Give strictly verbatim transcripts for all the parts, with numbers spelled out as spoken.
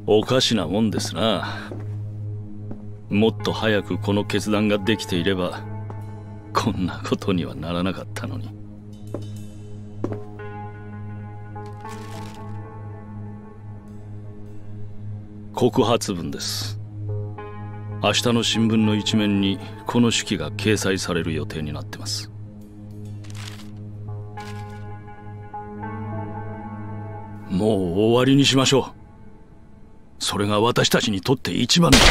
おかしなもんですな。もっと早くこの決断ができていればこんなことにはならなかったのに。告発文です。明日の新聞の一面にこの手記が掲載される予定になってます。もう終わりにしましょう。それが私たちにとって一番だ。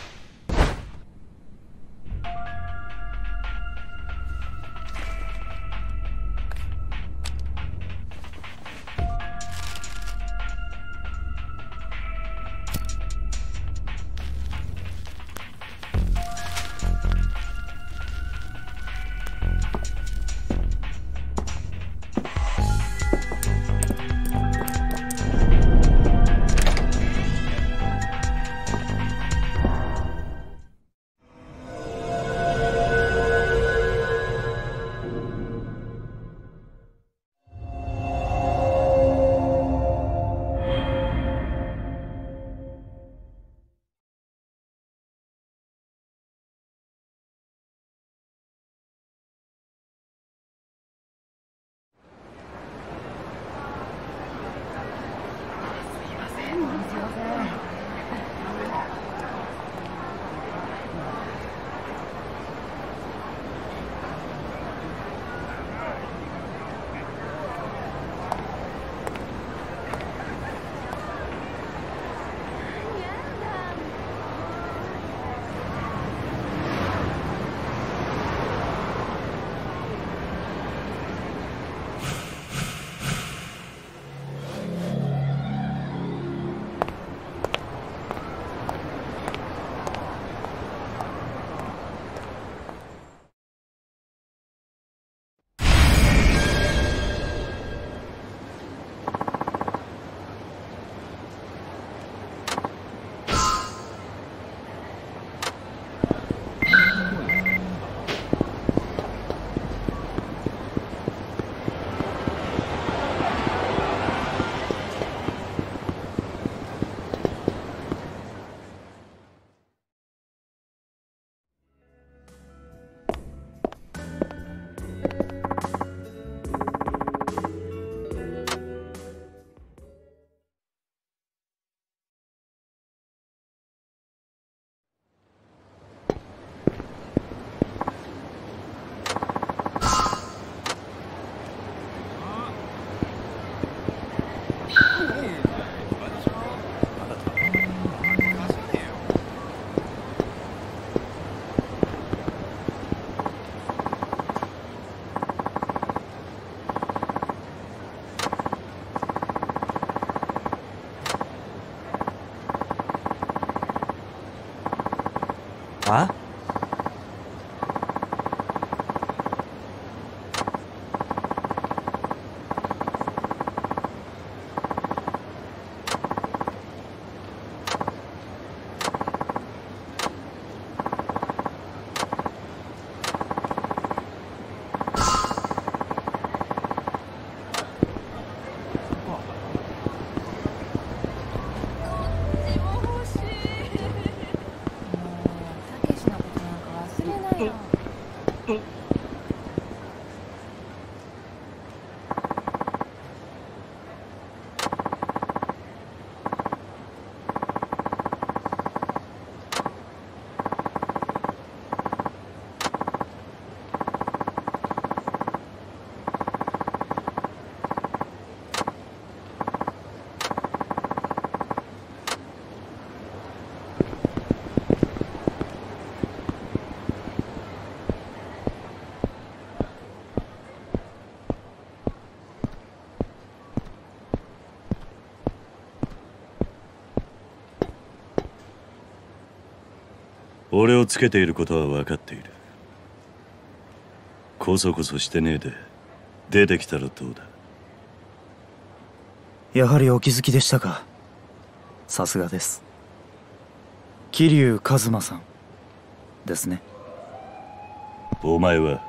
あ？ 俺をつけていることは分かっている。こそこそしてねえで出てきたらどうだ。 やはりお気づきでしたか。さすがです。桐生一馬さんですね。 お前は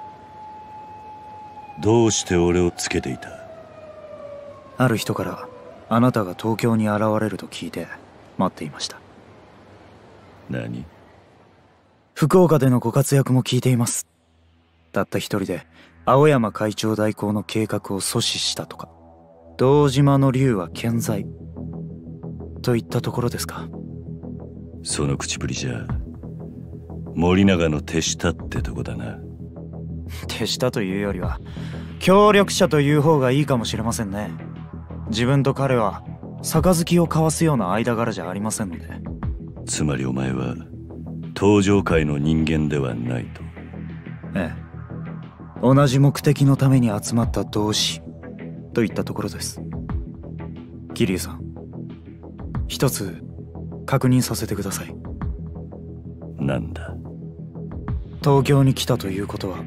どうして俺をつけていた？ ある人からあなたが東京に現れると聞いて待っていました。 何？ 福岡でのご活躍も聞いています。たった一人で青山会長代行の計画を阻止したとか、堂島の竜は健在といったところですか。 その口ぶりじゃ森永の手下ってとこだな。 手下というよりは協力者という方がいいかもしれませんね。自分と彼は杯を交わすような間柄じゃありませんので。 つまりお前は東上界の人間ではないと。 ええ、同じ目的のために集まった同志といったところです。桐生さん、一つ確認させてください。 なんだ？ 東京に来たということは、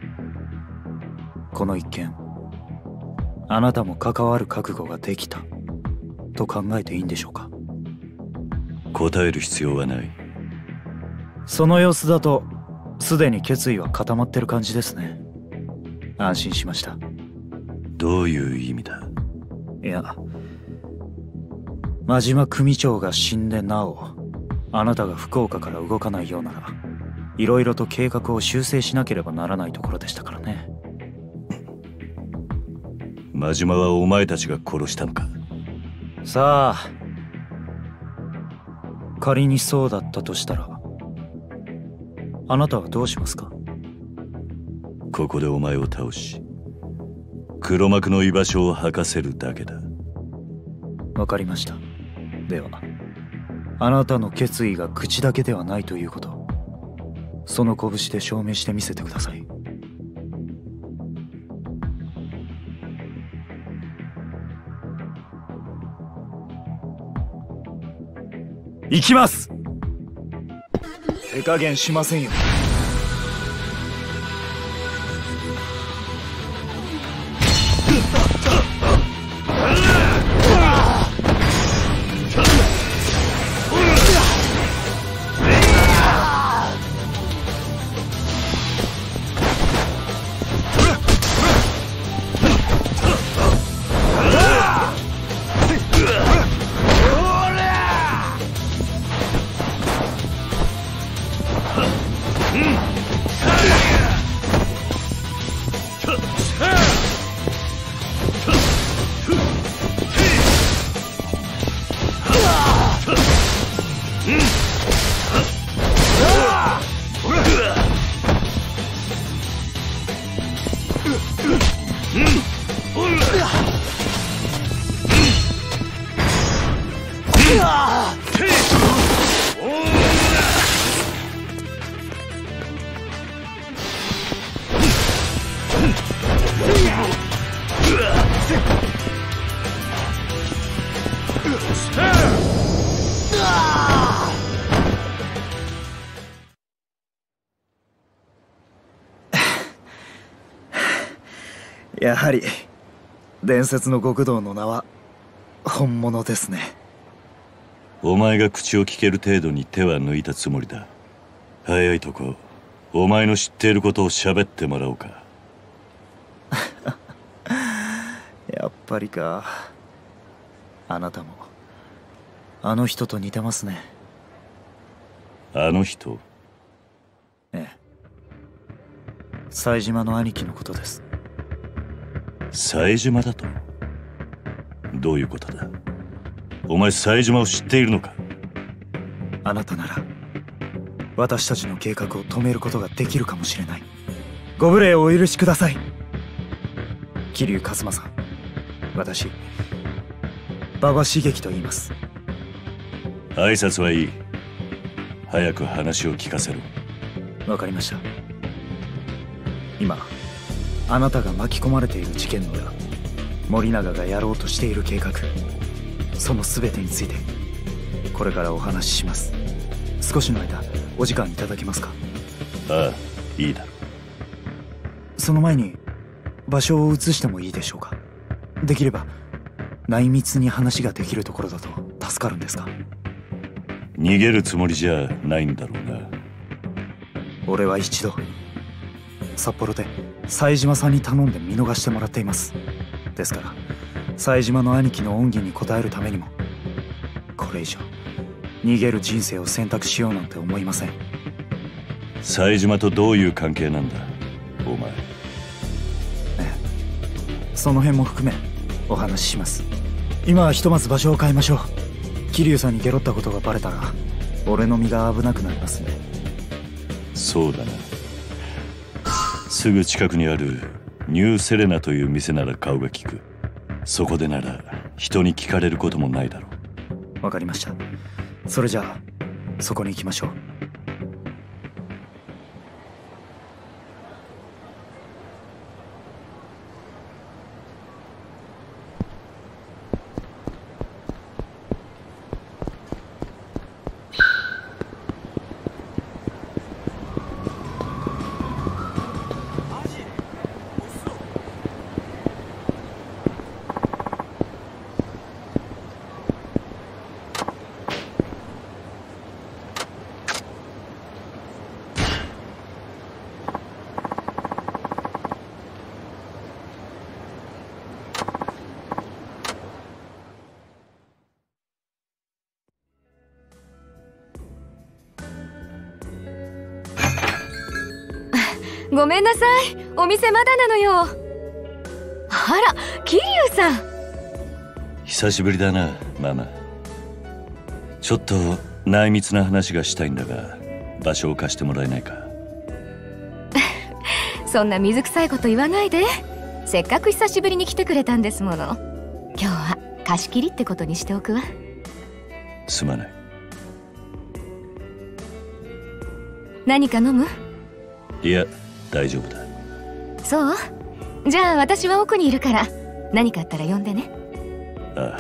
この一件あなたも関わる覚悟ができたと考えていいんでしょうか。 答える必要はない。 その様子だとすでに決意は固まってる感じですね。安心しました。 どういう意味だ？ いや、真島組長が死んでなおあなたが福岡から動かないようなら、いろいろと計画を修正しなければならないところでしたからね。 真島はお前たちが殺したのか？ さあ、仮にそうだったとしたらあなたはどうしますか？ ここでお前を倒し黒幕の居場所を吐かせるだけだ。 わかりました。ではあなたの決意が口だけではないということ、その拳で証明してみせてください。行きます。手加減しませんよ。やはり伝説の極道の名は本物ですね。 お前が口を聞ける程度に手は抜いたつもりだ。早いとこお前の知っていることを喋ってもらおうか。 やっぱりか。あなたもあの人と似てますね。 あの人？ ええ、冴島の兄貴のことです。 冴島だと？どういうことだ？お前冴島を知っているのか？ あなたなら私たちの計画を止めることができるかもしれない。ご無礼をお許しください。桐生一馬さん、私馬場茂樹と言います。 挨拶はいい。早く話を聞かせろ。 わかりました。今あなたが巻き込まれている事件の裏、森永がやろうとしている計画、その全てについてこれからお話しします。少しの間お時間いただけますか？ ああ、いいだろう。その前に場所を移してもいいでしょうか？できれば内密に話ができるところだと助かるんですが。 逃げるつもりじゃないんだろうな。 俺は一度札幌で冴島さんに頼んで見逃してもらっています。ですから冴島の兄貴の恩義に応えるためにもこれ以上逃げる人生を選択しようなんて思いません。 冴島とどういう関係なんだお前。 ええ、その辺も含めお話しします。今はひとまず場所を変えましょう。桐生さんにゲロったことがバレたら俺の身が危なくなりますね。 そうだな。すぐ近くにあるニューセレナという店なら顔が利く。そこでなら人に聞かれることもないだろう。わかりました。それじゃあそこに行きましょう。 ごめんなさい、お店まだなのよ。あら、桐生さん。 久しぶりだなママ。ちょっと内密な話がしたいんだが場所を貸してもらえないか。 そんな水臭いこと言わないで。せっかく久しぶりに来てくれたんですもの。今日は貸し切りってことにしておくわ。 すまない。 何か飲む？ いや大丈夫だ。 そう？じゃあ私は奥にいるから何かあったら呼んでね。 ああ。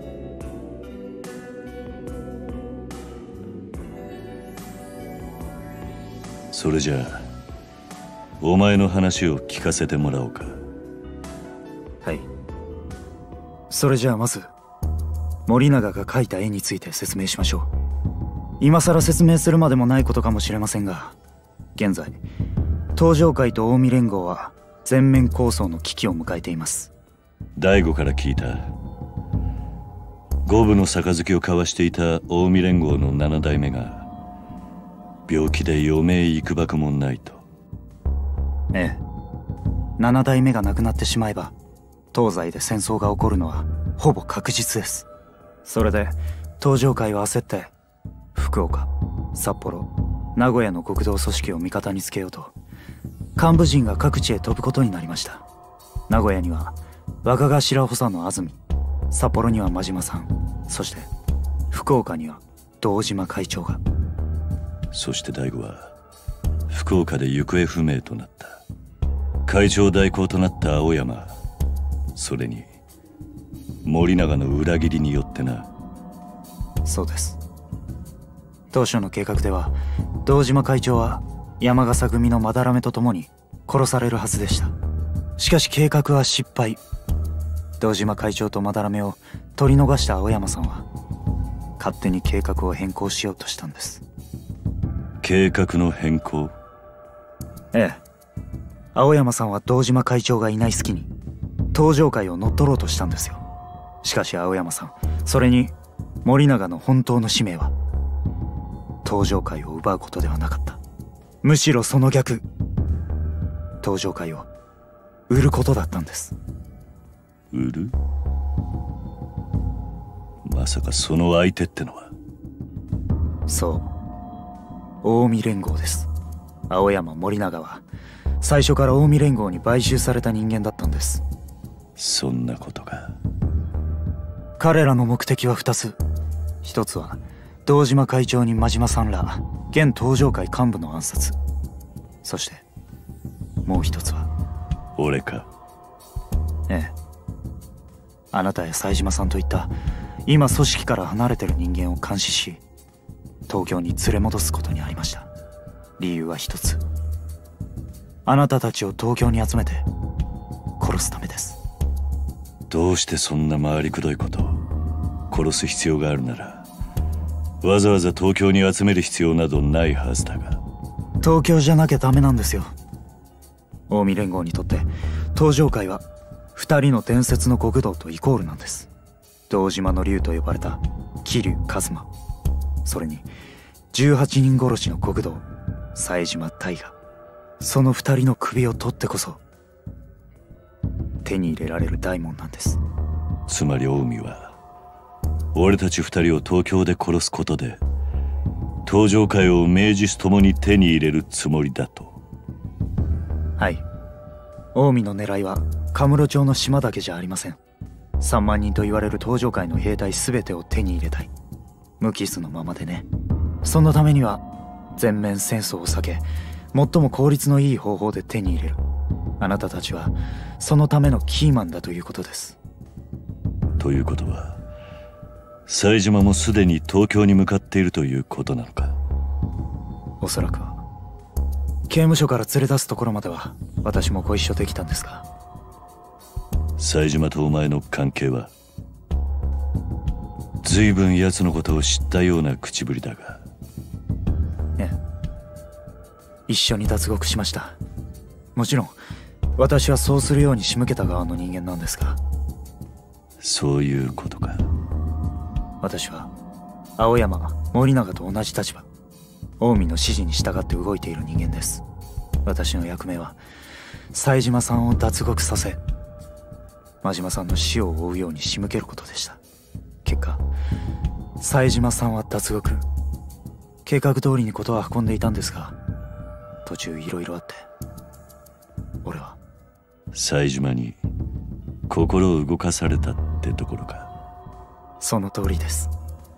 それじゃあお前の話を聞かせてもらおうか。 はい。それじゃあまず森永が描いた絵について説明しましょう。今更説明するまでもないことかもしれませんが、現在東上会と近江連合は全面抗争の危機を迎えています。 大悟から聞いた。五分の杯を交わしていた近江連合の七代目が病気で余命いくばくもないと。 ええ、七代目が亡くなってしまえば東西で戦争が起こるのはほぼ確実です。それで東上会は焦って福岡、札幌、名古屋の極道組織を味方につけようと幹部陣が各地へ飛ぶことになりました。名古屋には若頭補佐の安住、札幌には真島さん、そして福岡には堂島会長が。 そして大悟は福岡で行方不明となった。会長代行となった青山、それに森永の裏切りによってな。 そうです。当初の計画では堂島会長は山笠組の斑目と共に殺されるはずでした。しかし計画は失敗。堂島会長と斑目を取り逃した青山さんは勝手に計画を変更しようとしたんです。 計画の変更？ ええ。青山さんは堂島会長がいない隙に東上会を乗っ取ろうとしたんですよ。しかし青山さん、それに森永の本当の使命は東上会を奪うことではなかった。むしろその逆、東上会を売ることだったんです。 売る？まさかその相手ってのは。 そう、近江連合です。青山、森永は最初から近江連合に買収された人間だったんです。 そんなことが。 彼らの目的は二つ。一つは堂島会長に真島さんら現東上会幹部の暗殺。そしてもう一つは俺か。 ええ。あなたや冴島さんといった今組織から離れてる人間を監視し東京に連れ戻すことにありました。理由は一つ。あなたたちを東京に集めて殺すためです。 どうしてそんな回りくどいことを。殺す必要があるならわざわざ東京に集める必要などないはずだが。 東京じゃなきゃダメなんですよ。近江連合にとって東上会は二人の伝説の極道とイコールなんです。堂島の竜と呼ばれた桐生一馬、 それにじゅうはちにん殺しの極道冴島大河、その二人の首を取ってこそ手に入れられる大門なんです。 つまり近江は俺たち二人を東京で殺すことで東上界を名実ともに手に入れるつもりだと。 はい、近江の狙いはカムロ町の島だけじゃありません。さんまんにんと言われる東上界の兵隊全てを手に入れたい。無傷のままでね。そのためには全面戦争を避け、最も効率のいい方法で手に入れる。あなたたちはそのためのキーマンだということです。 ということは冴島もすでに東京に向かっているということなのか。 おそらくは。刑務所から連れ出すところまでは私もご一緒できたんですが。 冴島とお前の関係は？随分奴のことを知ったような口ぶりだが。 ええ、一緒に脱獄しました。もちろん私はそうするように仕向けた側の人間なんですが。 そういうことか。 私は青山森永と同じ立場、近江の指示に従って動いている人間です。私の役目は冴島さんを脱獄させ、真島さんの死を追うように仕向けることでした。結果冴島さんは脱獄、計画通りに事は運んでいたんですが、途中いろいろあって俺は冴島に心を動かされたってところか。 その通りです。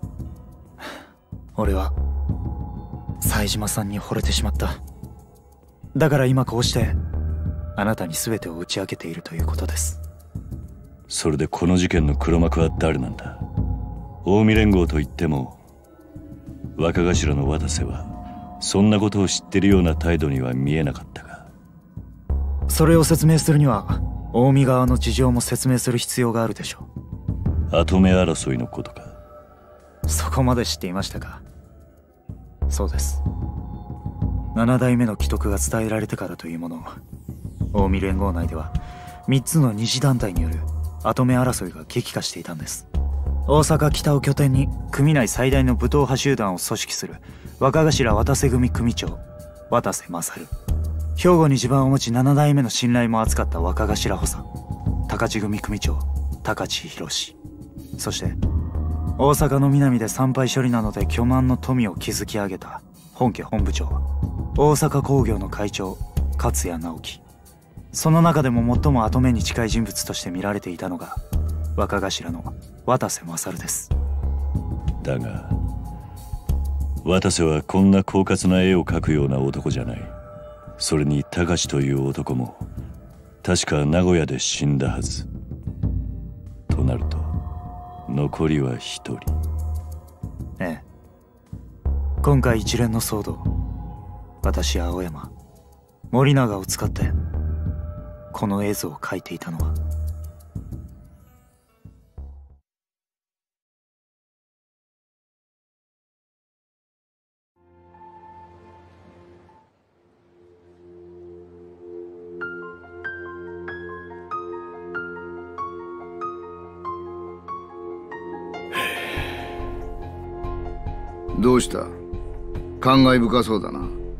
俺は冴島さんに惚れてしまった。だから今こうしてあなたに全てを打ち明けているということです。 それでこの事件の黒幕は誰なんだ？近江連合といっても若頭の渡瀬はそんなことを知ってるような態度には見えなかったが。 それを説明するには近江側の事情も説明する必要があるでしょう。跡目争いのことか。 そこまで知っていましたか。そうです。七代目の既得が伝えられてからというもの、近江連合内ではみっつの二次団体による跡目争いが激化していたんです。大阪北を拠点に組内最大の武闘派集団を組織する若頭渡瀬組組長渡瀬勝、兵庫に地盤を持ち七代目の信頼も厚かった若頭補佐高知組組長高知博、そして大阪の南で参拝処理などで巨万の富を築き上げた本家本部長大阪工業の会長勝谷直樹。その中でも最も跡目に近い人物として見られていたのが若頭の渡瀬勝です。 だが渡瀬はこんな狡猾な絵を描くような男じゃない。それに高志という男も確か名古屋で死んだはず。となると残りは一人。 ええ、今回一連の騒動、私や青山森永を使ってこの絵図を描いていたのは。 どうした？感慨深そうだな。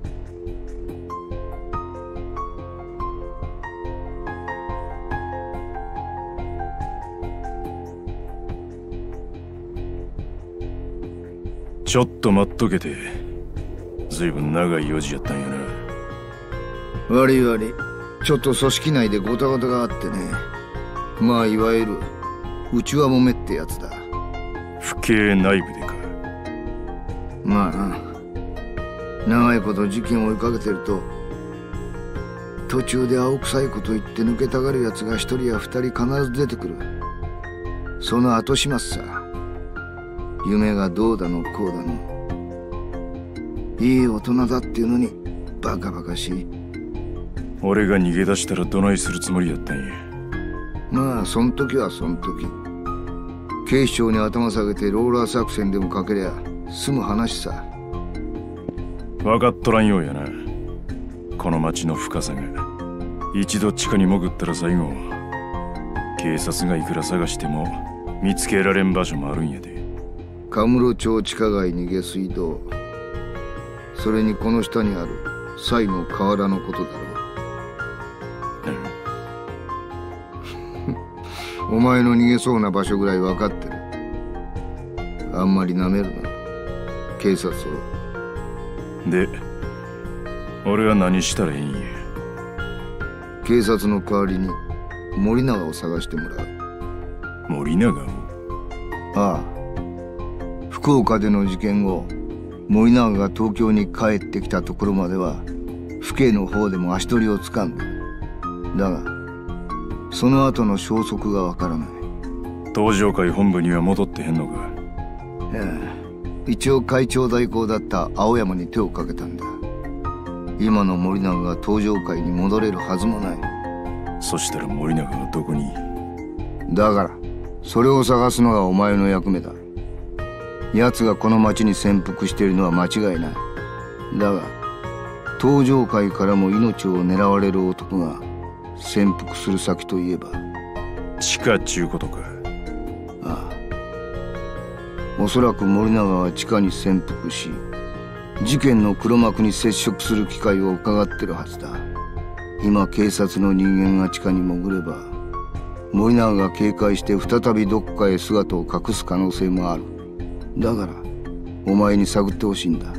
ちょっと待っとけて。ずいぶん長い用事やったんやな。 悪い悪い、ちょっと組織内でゴタゴタがあってね。まあいわゆる内輪もめってやつだ。 府警内部でか。 まあな、長いこと事件を追いかけてると途中で青臭いこと言って抜けたがるやつが一人や二人必ず出てくる。その後始末さ。夢がどうだのこうだの、いい大人だっていうのにバカバカしい。 俺が逃げ出したらどないするつもりやったんや。 まあそん時はそん時、警視庁に頭下げてローラー作戦でもかけりゃ済む話さ。 分かっとらんようやな、この町の深さが。一度地下に潜ったら最後警察がいくら探しても見つけられん場所もあるんやで。 カムロ町地下街に下水道、それにこの下にある西の河原のことだろう。お前の逃げそうな場所ぐらい分かってる。あんまりなめるな、警察を。 で、俺は何したらいいんや。 警察の代わりに森永を探してもらう。 森永を？ ああ、福岡での事件後、森永が東京に帰ってきたところまでは府警の方でも足取りをつかんでる。だがその後の消息がわからない。 東上会本部には戻ってへんのか？ ええ、一応会長代行だった青山に手をかけたんだ。今の森永が東上会に戻れるはずもない。 そしたら森永はどこに？ だからそれを探すのがお前の役目だ。奴がこの町に潜伏しているのは間違いない。だが東上会からも命を狙われる男が潜伏する先といえば地下っちゅうことか？ ああ、おそらく森永は地下に潜伏し、事件の黒幕に接触する機会を伺ってるはずだ。今警察の人間が地下に潜れば森永が警戒して再びどこかへ姿を隠す可能性もある。だからお前に探ってほしいんだ。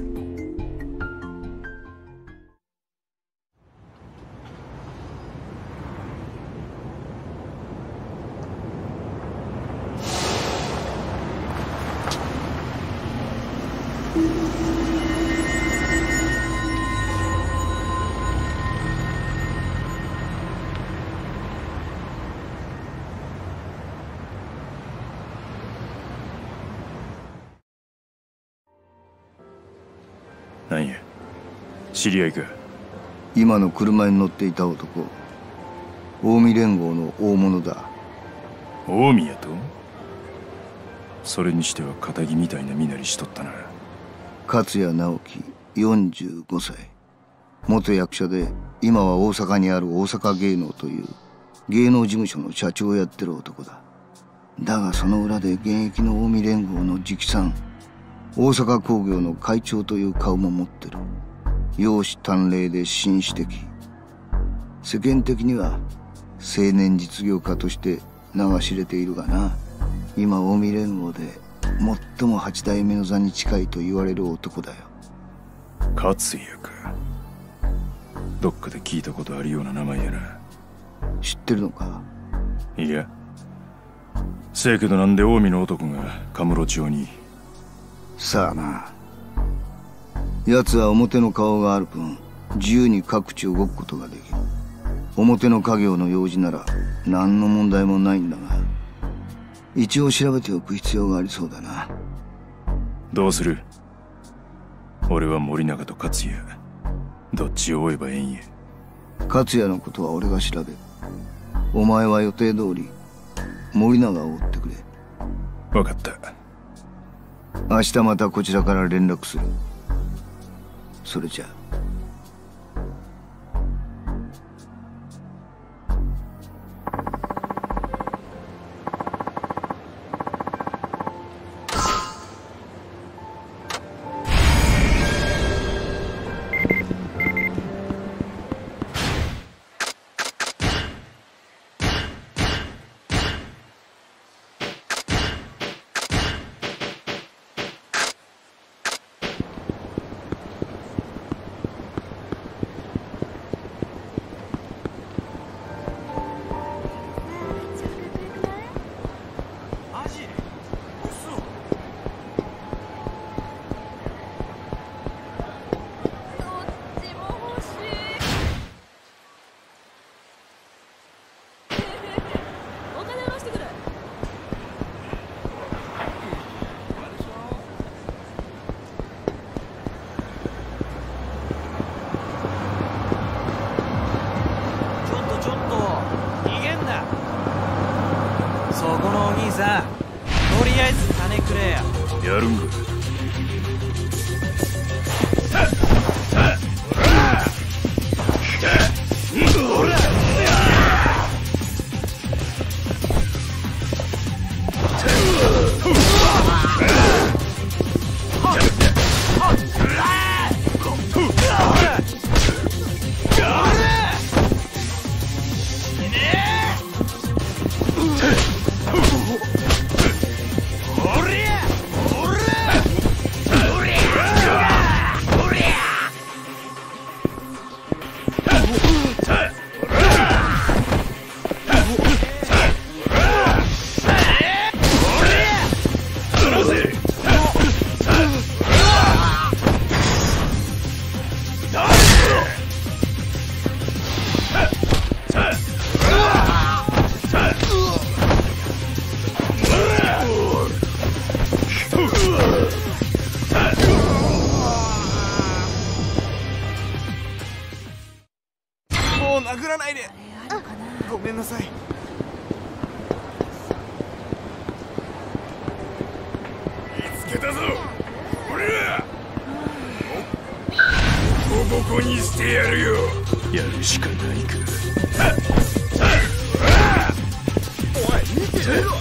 なんや、知り合いか？ 今の車に乗っていた男、近江連合の大物だ。 近江やと？それにしては堅気みたいな身なりしとったな。 勝谷直樹よんじゅうごさい、元役者で今は大阪にある大阪芸能という芸能事務所の社長をやってる男だ。だがその裏で現役の近江連合の直参、大阪工業の会長という顔も持ってる。容姿端麗で紳士的。世間的には青年実業家として名が知れているがな。今近江連合で最も八代目の座に近いと言われる男だよ。 勝谷か。どっかで聞いたことあるような名前やな。 知ってるのか？ いや、せやけどなんで近江の男がカムロ町に？ さあな。奴は表の顔がある分自由に各地動くことができる。表の家業の用事なら何の問題もないんだが、一応調べておく必要がありそうだな。 どうする？俺は森永と勝谷、どっちを追えばええんや。 勝谷のことは俺が調べる。お前は予定通り森永を追ってくれ。 分かった。 明日またこちらから連絡する。それじゃあ。 やるんか。 もう殴らないで。ごめんなさい。 見つけたぞ。これだ。ボコボコにしてやるよ。 やるしかないか。 おい、見てみろ。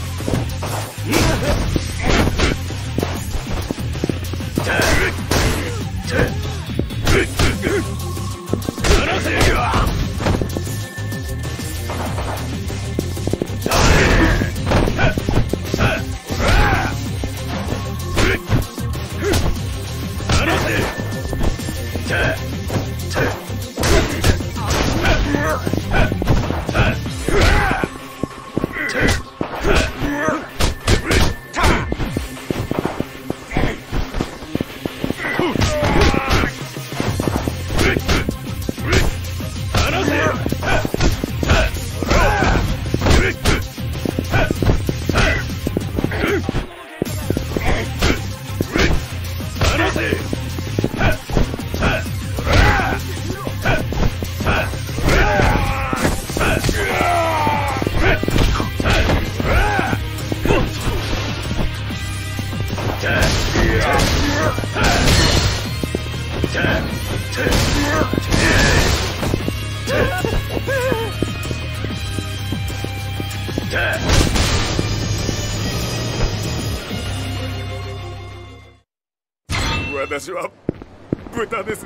私は豚です。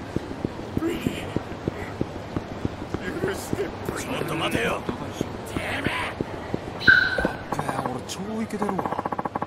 許して。 ちょっと待てよ。 俺超イケてるわ。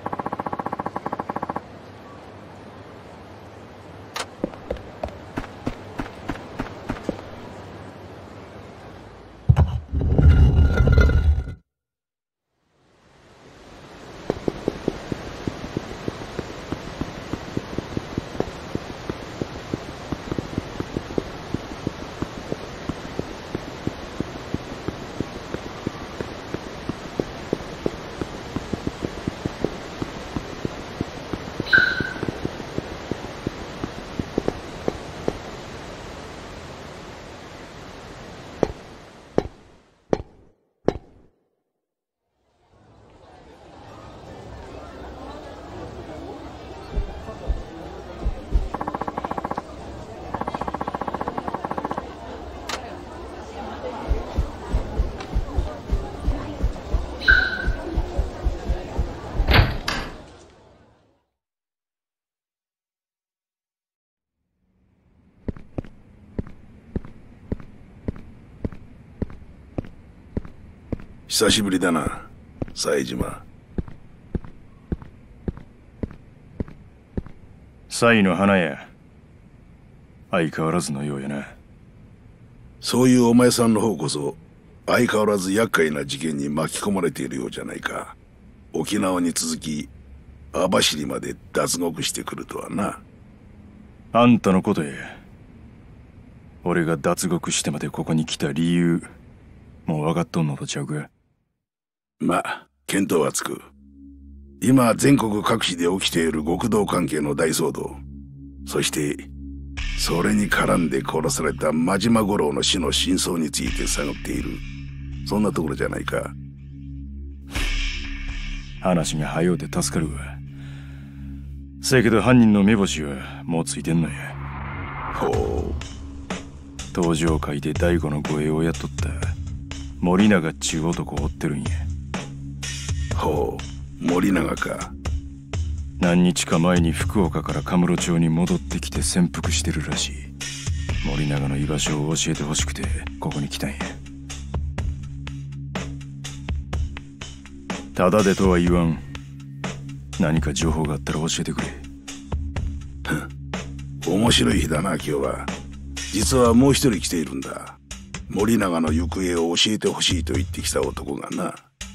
久しぶりだな、冴島。 冴の花や。相変わらずのようやな。 そういうお前さんの方こそ相変わらず厄介な事件に巻き込まれているようじゃないか。沖縄に続き網走まで脱獄してくるとはな。 あんたのことや。俺が脱獄してまでここに来た理由、もう分かっとんのとちゃうか。 まあ見当はつく。今全国各地で起きている極道関係の大騒動、そしてそれに絡んで殺された真島五郎の死の真相について探っている、そんなところじゃないか。 話が早うて助かるわ。せやけど犯人の目星はもうついてんのや。 ほう。 登場会で大悟の護衛を雇った森永っちゅう男を追ってるんや。 ほう、森永か。 何日か前に福岡からカムロ町に戻ってきて潜伏してるらしい。森永の居場所を教えてほしくてここに来たんや。ただでとは言わん。何か情報があったら教えてくれ。 面白い日だな今日は。実はもう一人来ているんだ。森永の行方を教えてほしいと言ってきた男がな。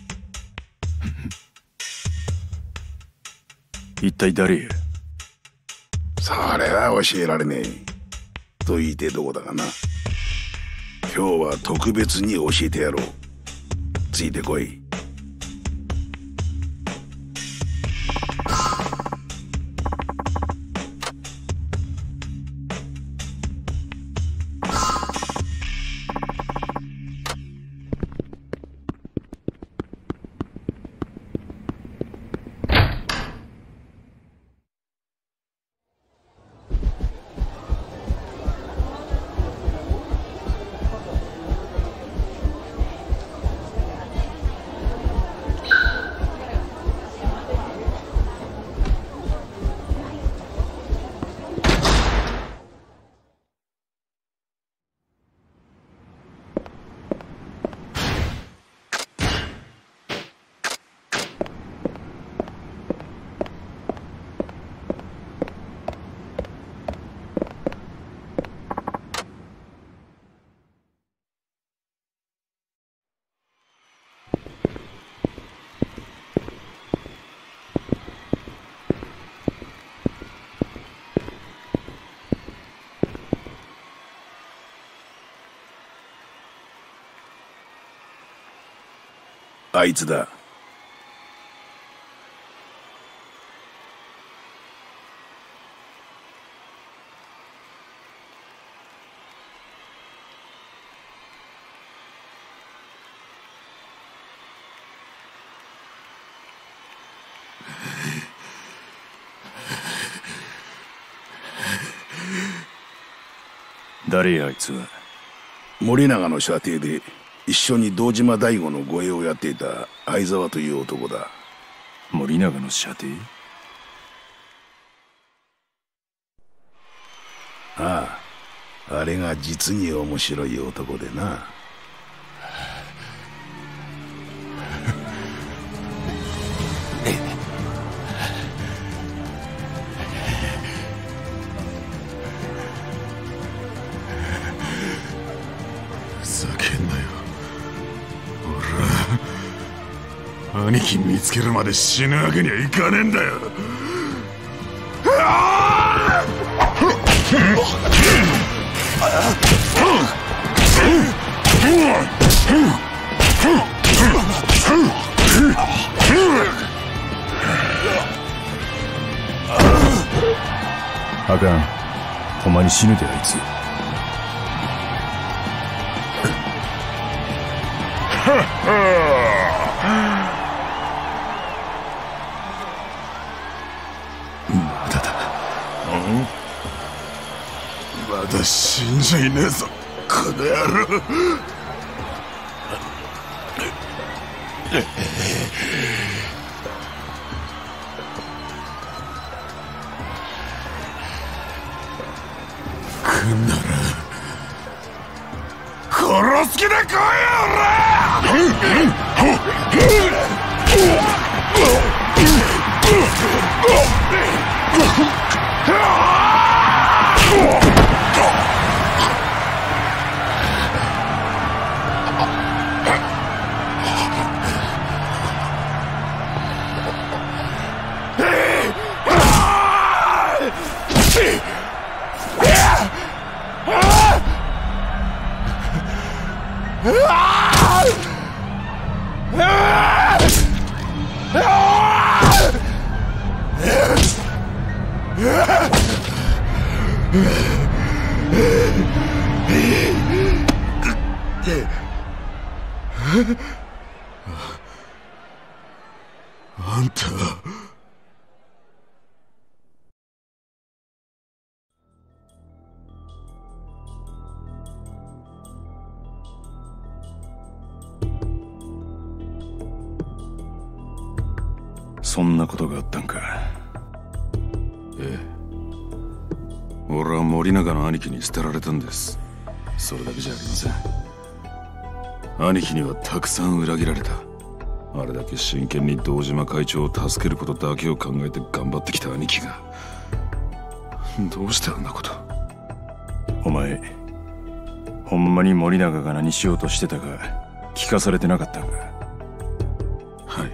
一体誰や。 それは教えられねえと言いてどこだがな。今日は特別に教えてやろう。ついてこい。 あいつだ。 誰やあいつは。 森永の舎弟で一緒に堂島大吾の護衛をやっていた相沢という男だ。 森永の舎弟？ ああ、あれが実に面白い男でな。 兄貴見つけるまで死ぬわけにはいかねえんだよ。 あかん、ほんまに死ぬであいつ。 まだ死んじゃいねえぞ、この野郎。来んなら殺す気で来いよ、あんた。 そんなことがあったんか。 ええ、俺は森永の兄貴に捨てられたんです。それだけじゃありません。兄貴にはたくさん裏切られた。あれだけ真剣に堂島会長を助けることだけを考えて頑張ってきた兄貴が、どうしてあんなこと。 お前ほんまに森永が何しようとしてたか聞かされてなかったんか。 はい、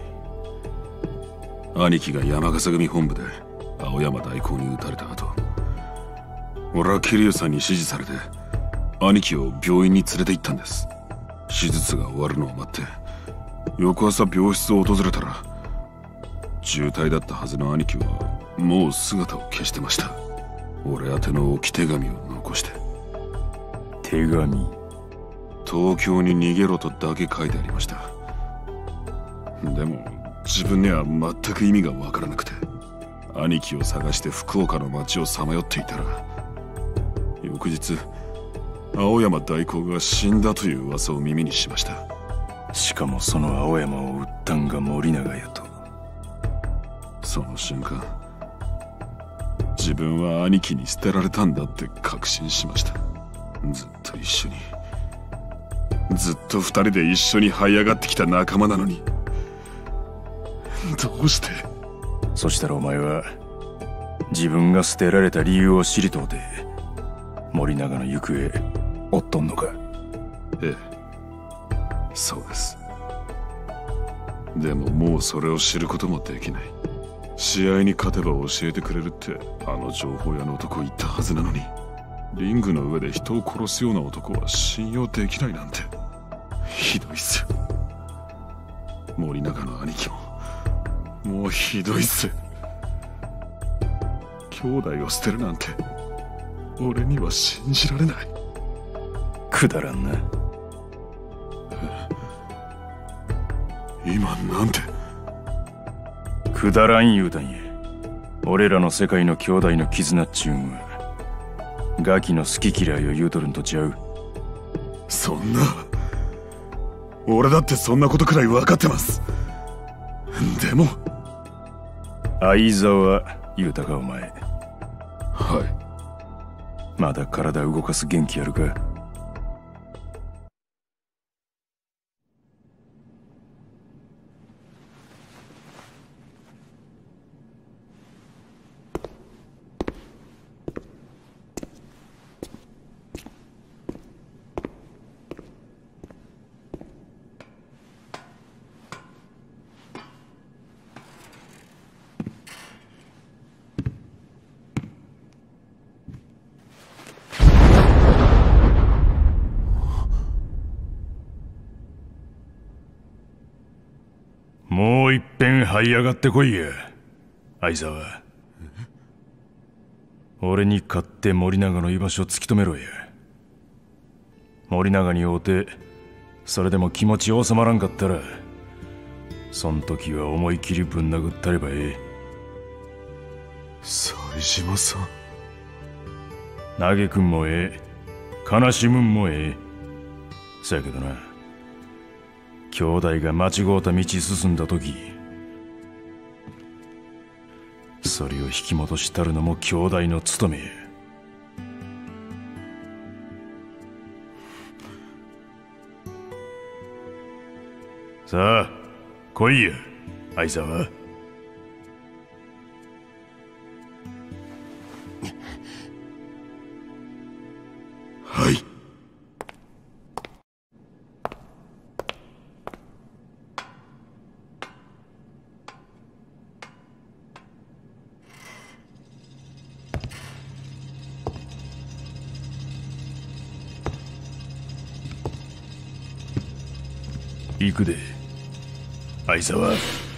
兄貴が山笠組本部で青山大公に撃たれた後、俺は桐生さんに指示されて兄貴を病院に連れて行ったんです。手術が終わるのを待って翌朝病室を訪れたら、重体だったはずの兄貴はもう姿を消してました。俺宛ての置き手紙を残して。 手紙？ 東京に逃げろとだけ書いてありました。でも自分には全く意味がわからなくて、兄貴を探して福岡の街をさまよっていたら、翌日青山大公が死んだという噂を耳にしました。 しかもその青山を撃ったんが森永やと。 その瞬間、自分は兄貴に捨てられたんだって確信しました。ずっと一緒に、ずっと二人で一緒に這い上がってきた仲間なのに、どうして。 そしたらお前は自分が捨てられた理由を知りとうて森永の行方追っとんのか。 ええ、そうです。でももうそれを知ることもできない。試合に勝てば教えてくれるってあの情報屋の男言ったはずなのに、リングの上で人を殺すような男は信用できないなんてひどいっすよ。 森永の兄貴ももうひどいっす。兄弟を捨てるなんて俺には信じられない。 くだらんな。 今なんて。 くだらん言うたんや。俺らの世界の兄弟の絆っちゅうんはガキの好き嫌いを言うとるんとちゃう。 そんな、俺だってそんなことくらい分かってます。でも相沢言うたかお前。 はい。 まだ体動かす元気あるか？もういっぺん這い上がってこいや、相沢。俺に勝って森永の居場所を突き止めろや。森永に会うてそれでも気持ち収まらんかったら、そん時は思い切りぶん殴ったればええ。 冴島さん。 嘆くんもええ、悲しむんもええ。そやけどな、兄弟が間違うた道進んだ時、それを引き戻したるのも兄弟の務めや。さあ来いや、相沢。 はい。 行くで、相沢。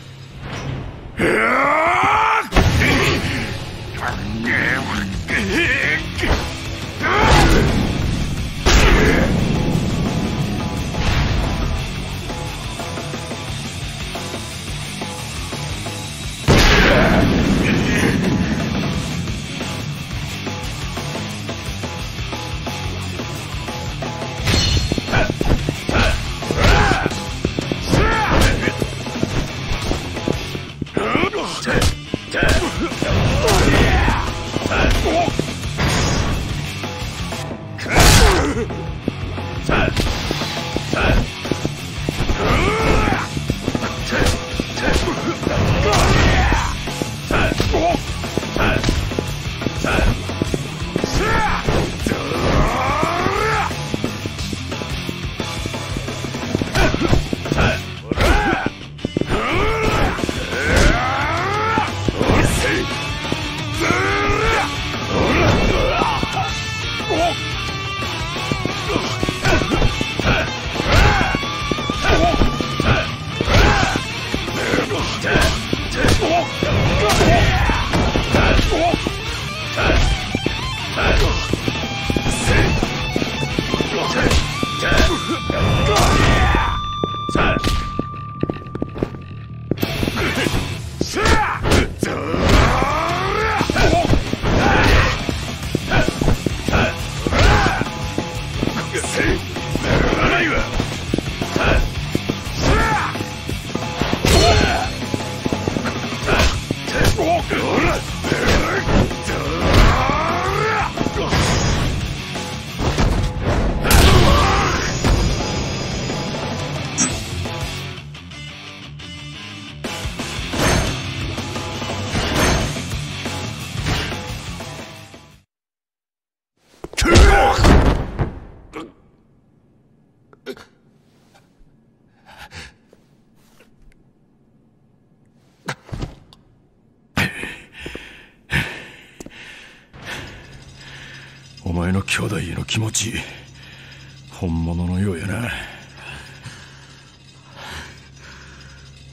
お前の兄弟への気持ち、本物のようやな。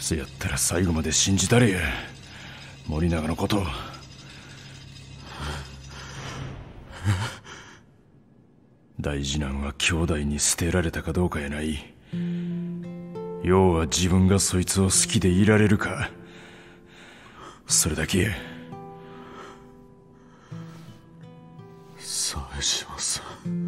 せやったら最後まで信じたれや、森永のこと。大事なんは兄弟に捨てられたかどうかやない。要は自分がそいつを好きでいられるか、それだけや。 冴島さん、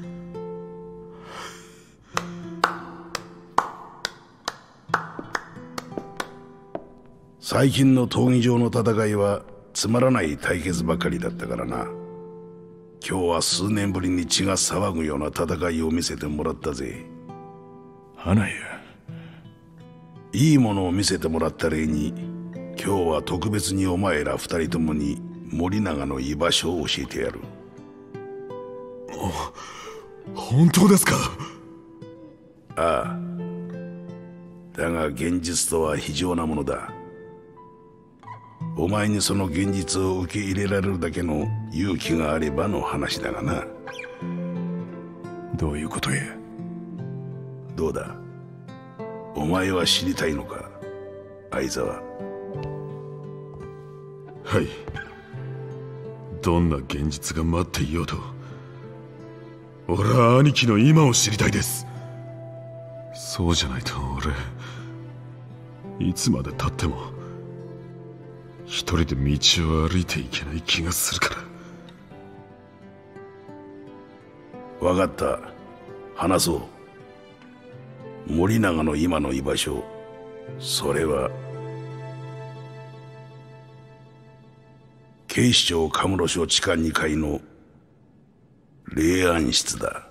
最近の闘技場の戦いはつまらない対決ばかりだったからな。今日は数年ぶりに血が騒ぐような戦いを見せてもらったぜ。 花屋、 いいものを見せてもらった礼に、今日は特別にお前ら二人ともに森永の居場所を教えてやる。 本当ですか？ ああ。だが現実とは非常なものだ。お前にその現実を受け入れられるだけの勇気があればの話だがな。 どういうことや？ どうだ、お前は知りたいのか、相沢。 はい。どんな現実が待っていようと、俺は兄貴の今を知りたいです。そうじゃないと俺、いつまで経っても一人で道を歩いていけない気がするから。 分かった、話そう。森永の今の居場所、それは警視庁神室署地下にかいの霊安室だ。